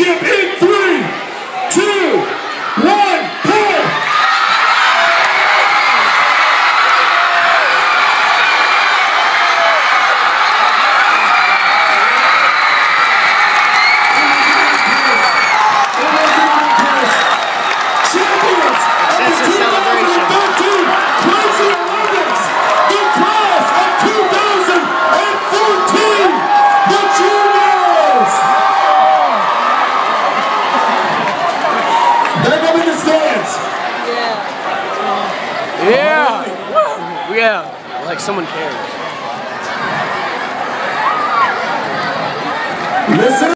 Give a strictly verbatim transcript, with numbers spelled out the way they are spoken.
championship in three, two, one, pull! That's a celebration. Crazy Olympics, the class of two thousand fourteen, the juniors! Back up in the stands. Yeah. Yeah. Yeah. Like someone cares. Listen.